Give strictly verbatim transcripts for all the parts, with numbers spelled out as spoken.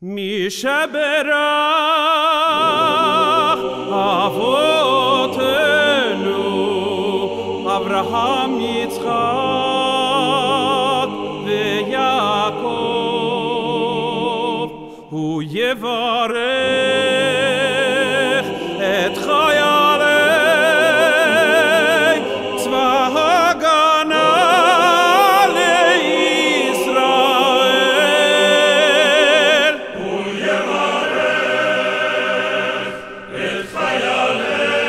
מי שברך אבותינו אברהם יצחק ויעקב הוא יברך את חיילי צבא הגנה לישראל הוא יברך את חיילי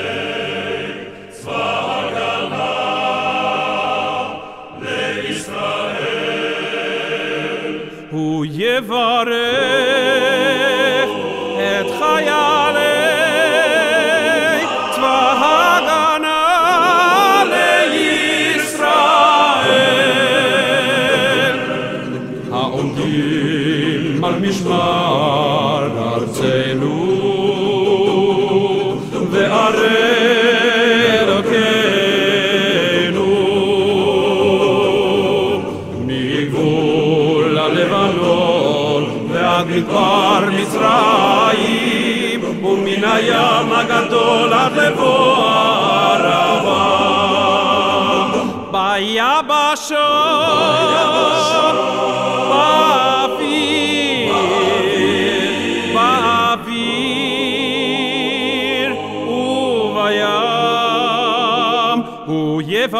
צבא הגנה לישראל הוא יברך את חיילי צבא הגנה לישראל העומדים על משמר ארצנו וערי אלוקינו מגבול הלבנון ועד מדבר מצרים ומן הים הגדול עד לבוא הערבה ביבשות באוויר באוויר ובים הוא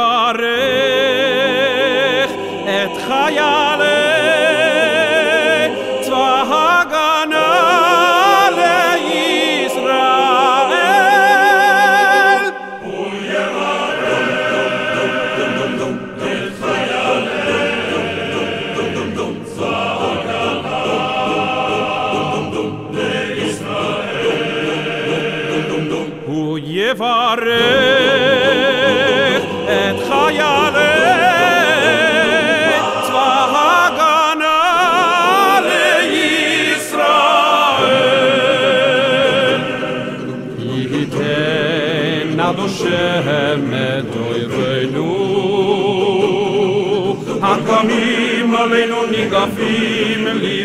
יברך את חיילי צבא הגנה לישראל הוא יברך את חיילי צבא הגנה לישראל הוא יברך את חיילי Hashem edoirenu הקמים עלינו ניגפים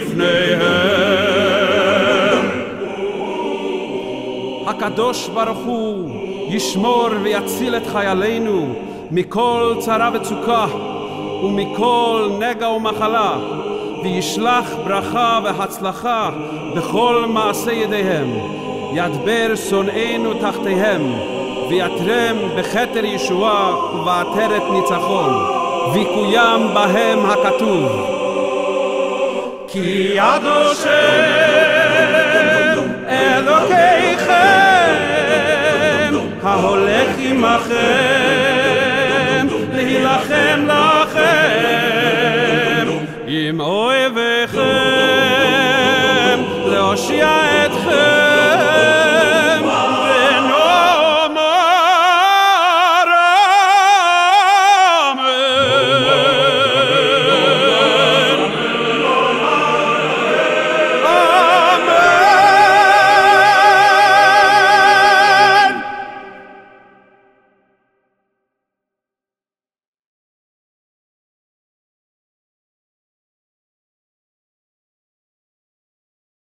לפניהם הקדוש ברוך הוא ישמור ויציל את חיילינו מכל צרה וצוקה ומכל נגע ומחלה וישלח ברכה והצלחה בכל מעשה ידיהם ידבר שונאינו תחתיהם ויתרם בכתר ישועה ובעטרת ניצחון ויקוים בהם הכתוב כי יד השם אלוקיכם ההולך עמכם להילחם לכם